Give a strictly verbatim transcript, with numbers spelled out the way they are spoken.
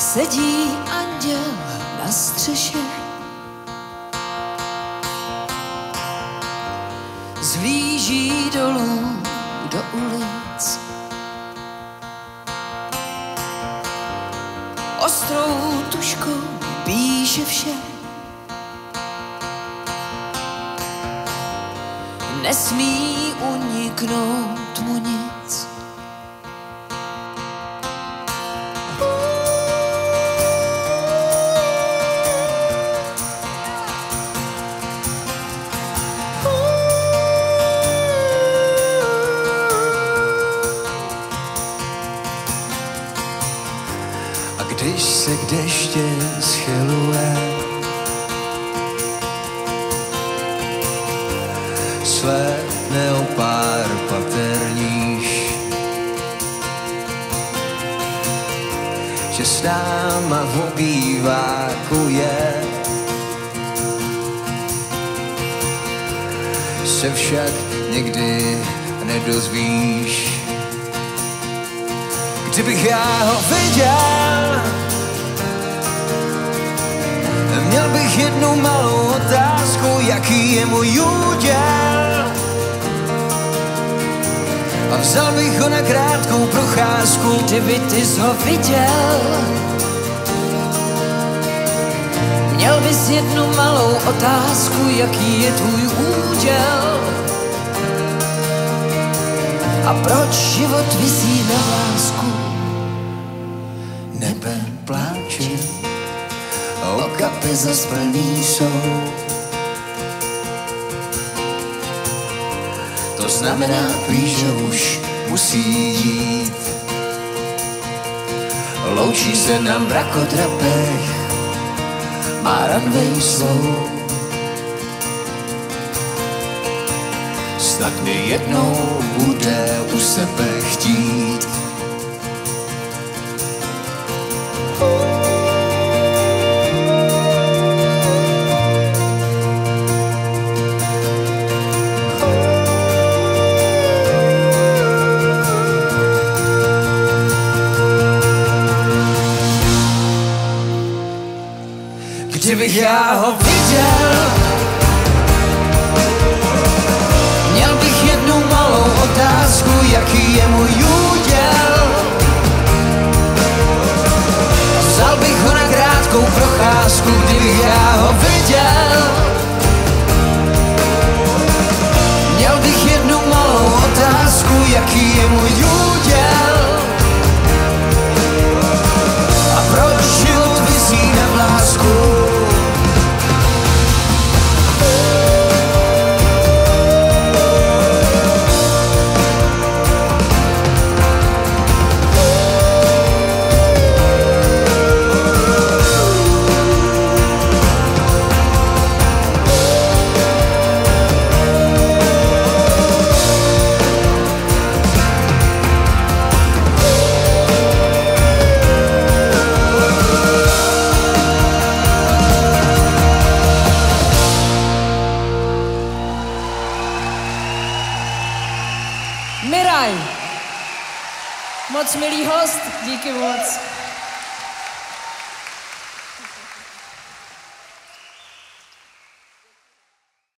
sedí anděl na střeše, zhlíží dolů do ulic. Ostrou tužkou píše vše, nesmí uniknout mu nic. A když se k deště schyluje, slétne o pár paterníž, že s náma v obýváku je, se však nikdy nedozvíš. Kdybych já ho viděl, měl bych jednu malou otázku, jaký je můj úděl. A vzal bych ho na krátkou procházku. Kdyby ty jsi ho viděl, měl bys jednu malou otázku, jaký je tvůj úděl. A proč život visí na vlásku? Nebe pláče, okapy zas plný jsou. To znamená prý, že už musí jít. Loučí se na mrakodrapech, má ranvej svou. Snad mě jednou bude u sebe chtít. Kdybych já ho viděl, měl bych jednu malou otázku, jaký je můj úděl. vzal bych ho na krátkou procházku. Kdybych já ho viděl, měl bych jednu malou otázku, jaký je můj úděl. A proč život visí na vlásku? Miraj, moc milý host, díky moc.